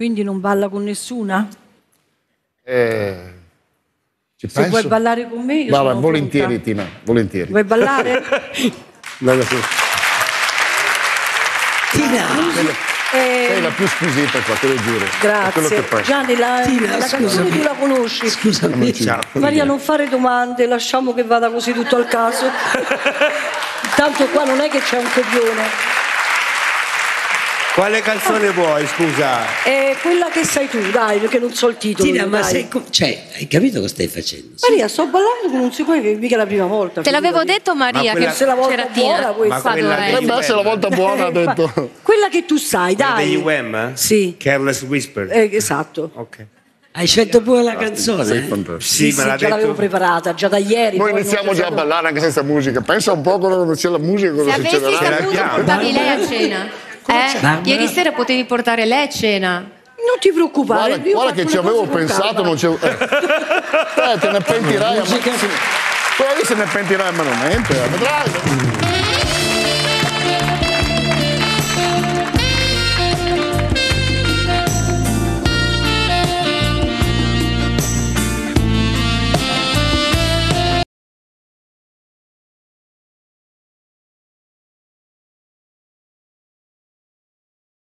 Quindi non balla con nessuna? Ci Se vuoi ballare con me, io sono volentieri, pronta. Tina, volentieri. Vuoi ballare? Tina, sei la più squisita qua, te lo giuro. È quello che Grazie. penso. Gianni, la canzone tu la conosci? scusami. Maria, non fare domande, lasciamo che vada così tutto al caso. Tanto qua non è che c'è un copione. Quale canzone vuoi, scusa? È quella che sai tu, dai, perché non so il titolo. Tina, ma dai. hai capito cosa stai facendo? Maria, sto ballando con un sicuro che mica è la prima volta. Te l'avevo detto, Maria, quella- che Se la volta c'era buona Tina. questa. Ma quella degli Dovrebbe essere la volta buona, ha detto. Quella che tu sai, Quella dai. degli Wham? Sì. Careless Whisper. Esatto. Ok. Hai scelto pure la Sei canzone? fantastico. Sì, me l'ha già l'avevo detto. preparata, già da ieri. Noi poi iniziamo non già a ballare anche senza musica. Pensa un po' quando c'è la musica cosa Se avessi succederà. saputo, l'abbiamo. portavi lei a cena. Ieri sera potevi portare lei a cena. Non ti preoccupare. io Guarda faccio che ci le avevo cose con pensato, calma. non c'è. Te ne pentirai. Quella lì se ne pentirai a mano mente. Vedrai.